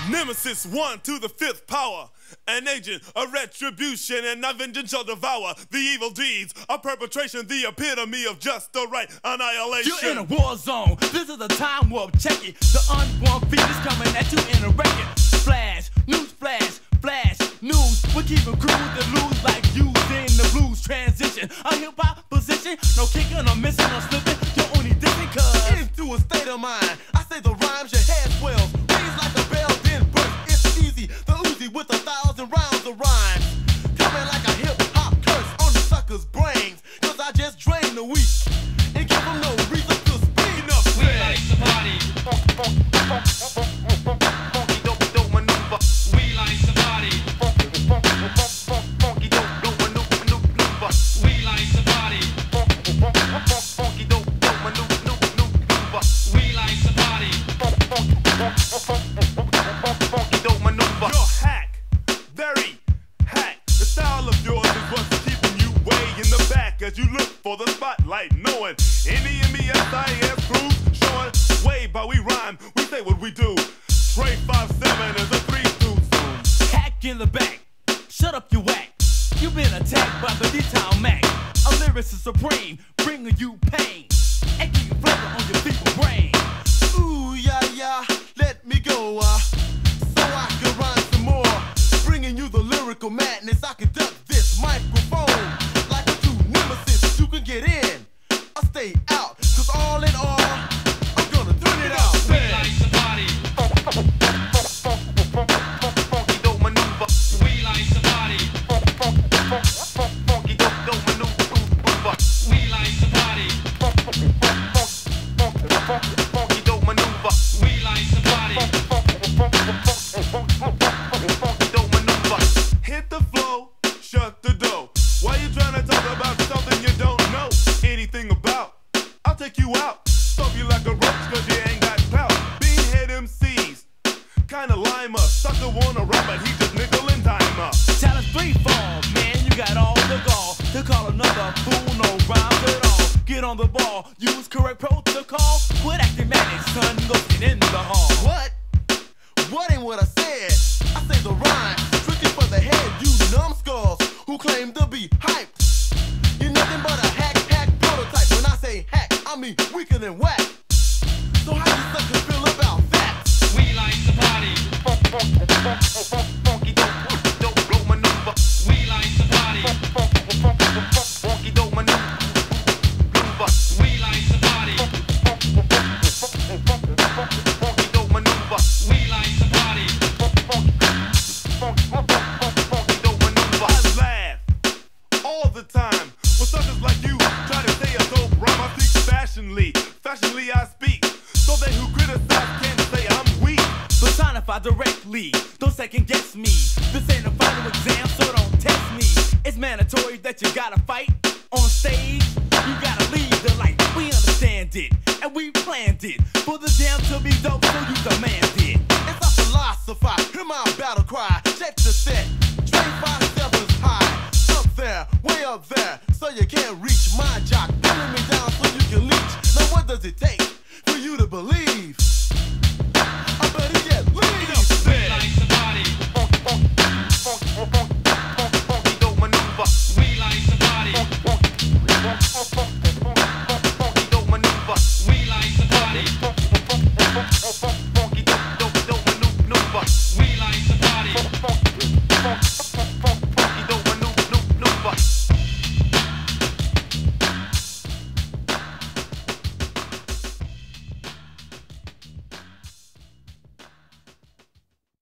Nemesis 1 to the 5th power, an agent of retribution and of vengeance shall devour the evil deeds of perpetration, the epitome of just the right annihilation. You're in a war zone, this is a time warp, check it. The unborn fetus coming at you in a record. Flash, news flash, flash, news. We're keeping crews that lose like you in the blues transition. A hip-hop position, no kicking or missing or slipping. You're only dissing cause into a state of mind. I say the rhymes, your head swells. Raise like a bell, then burst. It's easy, the Uzi with 1,000 rounds of rhymes. Coming like a hip-hop curse on the sucker's brains. Cause I just drain the weak and give them no reason to speak. Enough said. We like to party. Funky dope maneuver. We like to party. Funky dope maneuver. We like to party. Funky dope maneuver. We like to party. Funky dope maneuver. You're hack, very hack. The style of yours is what's keeping you way in the back as you look for the spotlight. Knowing any MESIS crews showing way by we rhyme, we say what we do. Trey 5-7 is a 3-2 soon. Hack in the back, shut up you whack. You've been attacked by the D-Town Mac. A lyricist supreme, bringing you pain. Aching flavor on your feeble brain. Ooh, yeah, let me go, so I can rhyme some more. Bringing you the lyrical madness, I conduct this microphone. Like a true nemesis, you can get in or stay out. Cause all in all, I'm gonna turn it out. We like to party. Funky dope maneuver. We like to party. Funky dope maneuver. We like to party. Funky dope maneuver. We like to party. Funky dope maneuver. Hit the flow, shut the door. Why you trying to talk about something you don't know anything about? I'll take you out, stop you like a roach cause you ain't got clout. Beanhead MCs, kinda lime up. Sucker wanna rap but he just nickel and dime up. Challenge 3 fall, man, you got all the gall to call another fool, no rhymes at all. Get on the ball, use correct protocol. Quit acting manic, son, go sit in the hall. What? What ain't what I said? I say the rhyme, tricky for the head, you numbskulls who claim to be hyped. You're nothing but a hack prototype. When I say hack, I mean weaker than whack. So how you suckers feel about that? We like to party. Funky dope maneuver. We like to party. Funky dope maneuver. We like to party. Funky dope maneuver. We like to party. Funky dope maneuver. I laugh all the time when suckers like you try to say a dope rhyme. I speak fashionably I speak, so they who criticize can't say I'm weak. Personify directly, don't second guess me. This ain't a final exam, so don't test me. It's mandatory that you gotta fight on stage. You gotta lead the light. We understand it, and we planned it for the jam to be dope, so you demand it.